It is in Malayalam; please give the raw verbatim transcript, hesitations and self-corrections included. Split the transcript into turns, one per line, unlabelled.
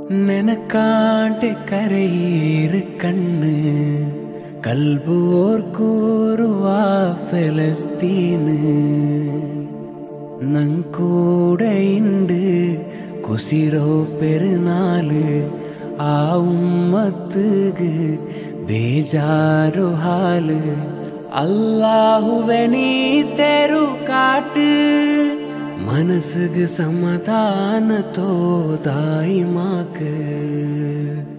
നിനക്കാണ്ട് കരയേറ് കണ്ണ് കൽബോർ കൂറുവാ ഫലസ്തീന് നങ്കൂടെയുണ്ട് കുസിരോ പെരുന്നാള് ആ ഉമ്മത്തുക്ക് ബേജാരു ഹാല് അല്ലാഹുവേ നീ തെരു കാട്ട് മനസ്സുക്ക് സമാധാന തോ ദായിമാക്ക്